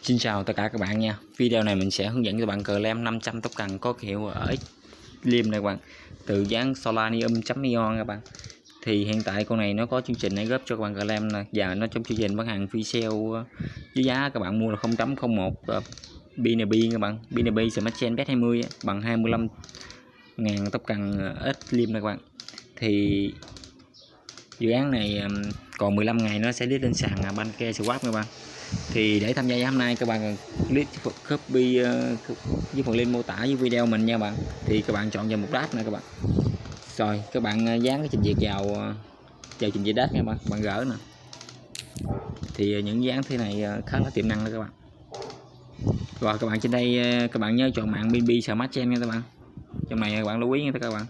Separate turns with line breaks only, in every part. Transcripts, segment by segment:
Xin chào tất cả các bạn nha. Video này mình sẽ hướng dẫn cho bạn clamp 500 tóc cần có hiệu ở Liêm này các bạn, từ dáng Solanium.ion các bạn. Thì hiện tại con này nó có chương trình này góp cho các bạn clamp nè, và nó trong chương trình bán hàng free sale với giá các bạn mua là 0.01 BNB các bạn. BNB Smart Chain Bet20 bằng 25.000 tóc cần ít Liêm này các bạn. Thì dự án này còn 15 ngày nó sẽ list lên sàn Banke Swap các bạn. Thì để tham gia hôm nay các bạn click copy với phần link mô tả với video mình nha bạn. Thì các bạn chọn vào một đát nè các bạn. Rồi các bạn dán cái trình duyệt vào trình duyệt đát nha bạn, bạn gỡ nè. Thì những dán thế này khá là tiềm năng đó các bạn. Rồi các bạn trên đây các bạn nhớ chọn mạng BNB Smart Chain nha các bạn. Trong này các bạn lưu ý nha các bạn.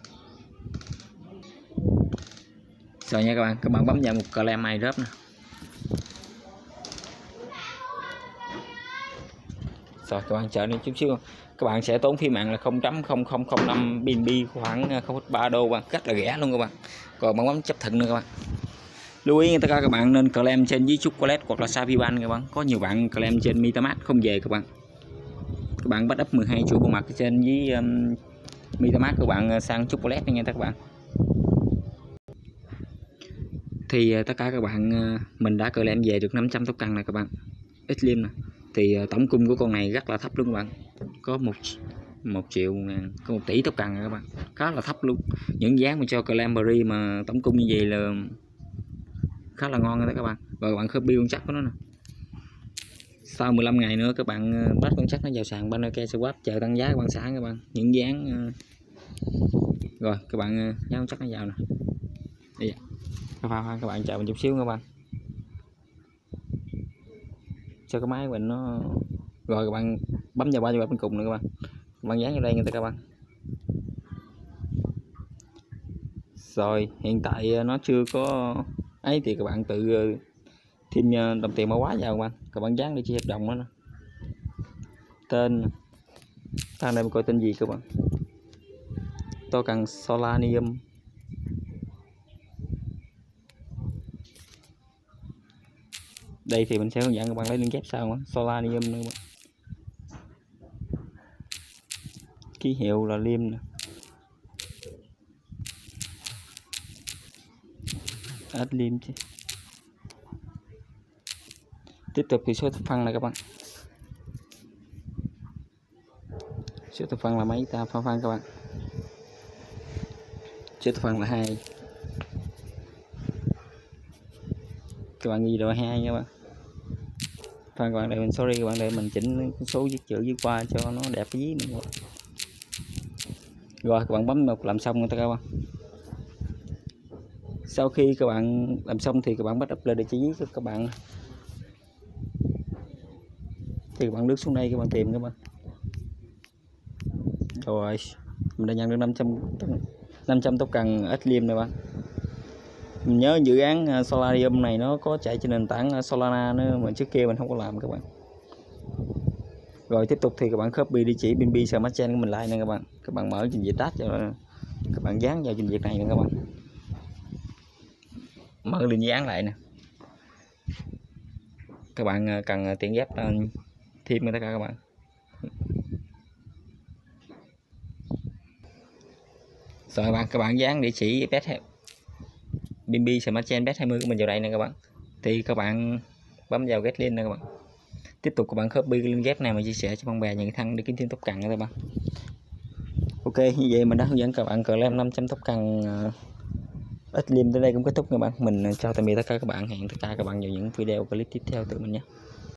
Rồi nha các bạn bấm vào một clamp airdrop nè. Rồi các bạn chờ đi chút xíu, các bạn sẽ tốn phí mạng là 0.0005 BNB, khoảng 0,3 đô bạn, rất là rẻ luôn các bạn. Còn bạn bấm chấp thuận nữa các bạn. Lưu ý tất cả các bạn nên clamp trên với chocolate hoặc là Saviban các bạn. Có nhiều bạn clamp trên MetaMask không về các bạn. Các bạn bắt up 12 chuỗi bộ mặt trên với MetaMask các bạn sang chocolate nha các bạn. Thì tất cả các bạn mình đã clamp về được 500 tóc cần này các bạn, Liêm nè. Thì tổng cung của con này rất là thấp luôn các bạn, có 1 triệu ngàn, có 1 tỷ tóc cần các bạn, khá là thấp luôn. Những dáng mà cho Clampery mà tổng cung như vậy là khá là ngon đó các bạn. Rồi các bạn copy con chắc của nó nè. Sau 15 ngày nữa các bạn bắt con chắc nó vào sàn Banke Swap chờ tăng giá các bạn xả các bạn. Những dáng rồi các bạn dán con chắc nó vào nè. Đây, các bạn chờ một chút xíu các bạn, cho cái máy của mình nó. Rồi các bạn bấm vào 3 bên cùng nữa các bạn dán vào đây nha các bạn. Rồi hiện tại nó chưa có ấy thì các bạn tự thêm đồng tiền mã hóa vào các bạn dán để chi hợp đồng đó nè. Tên thằng này mình coi tên gì các bạn, tôi cần Solanium. Đây thì mình sẽ hướng dẫn các bạn lấy liên kết sau Solanium nữa bạn. Ký hiệu là Liêm nè. Liêm chứ. Tiếp tục thì số thập phân này các bạn. Số thập phân là mấy ta phân các bạn. Số thập phân là 2. Các bạn ghi độ 2 nha bạn. Các bạn để mình sorry các bạn, để mình chỉnh số viết chữ dưới qua cho nó đẹp cái dí nữa. Rồi các bạn bấm một làm xong rồi các bạn. Sau khi các bạn làm xong thì các bạn bắt up lên địa chỉ của các bạn. Thì các bạn lướt xuống đây các bạn tìm các bạn. Rồi mình đã nhận được 500 tóc cần Liêm này bạn. Mình nhớ dự án Solarium này nó có chạy trên nền tảng Solana nữa mà trước kia mình không có làm các bạn. Rồi tiếp tục thì các bạn copy địa chỉ BNB Smart Chain của mình lại nè các bạn. Các bạn mở trình duyệt tag cho các bạn dán vào trình duyệt này nè các bạn. Mở link dán lại nè. Các bạn cần tiện ghép thêm tất cả các bạn. Rồi các bạn dán địa chỉ BNB Smart Chain Bet20 của mình vào đây nè các bạn. Thì các bạn bấm vào get link nè các bạn. Tiếp tục các bạn copy link ghép này mà chia sẻ cho bạn bè những thằng để kiếm thêm tóc cần các bạn. Ok, như vậy mình đã hướng dẫn các bạn clamp 500 tóc cần Liêm tới đây cũng kết thúc các bạn. Mình chào tạm biệt tất cả các bạn, hẹn tất cả các bạn vào những video clip tiếp theo từ mình nhé.